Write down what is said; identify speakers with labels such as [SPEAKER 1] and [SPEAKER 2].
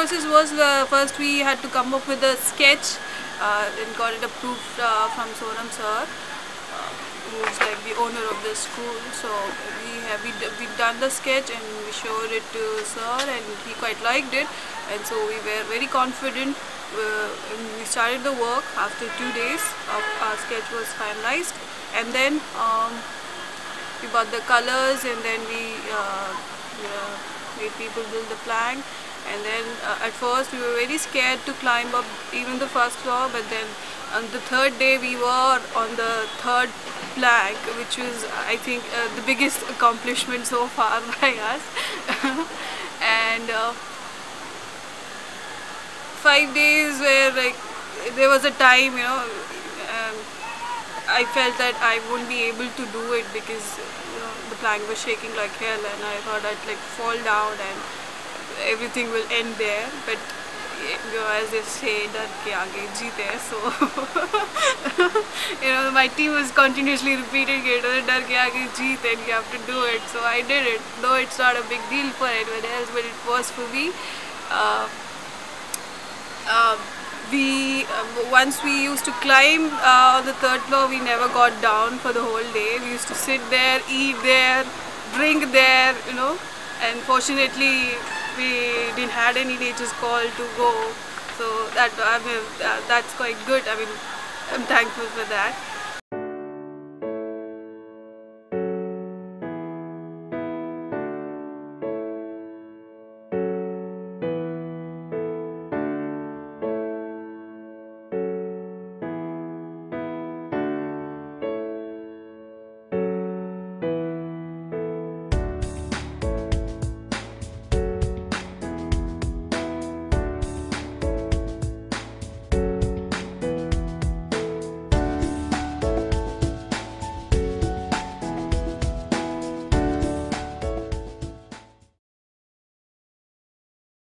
[SPEAKER 1] process was first we had to come up with a sketch and got it approved from Sonal sir, who's like the owner of the school. So we done the sketch and we showed it to sir, and he quite liked it, and so we were very confident. And we started the work. After 2 days our sketch was finalized, and then we bought the colors, and then we made people build the plank. And then at first we were very scared to climb up even the first floor, but then on the third day we were on the third plank, which was, I think, the biggest accomplishment so far by us. And 5 days where, like, there was a time, I felt that I wouldn't be able to do it because the plank was shaking like hell, and I thought I'd like fall down and everything will end there. But as they say, dar ke aage jeet hai. So my team was continuously repeating it, dar ke aage jeet, and you have to do it. So I did it, though it's not a big deal for anyone else, but it was for me. Once we used to climb on the third floor, we never got down for the whole day. We used to sit there, eat there, drink there, and fortunately we didn't had any nature's call to go, so that's quite good. I mean, I'm thankful for that.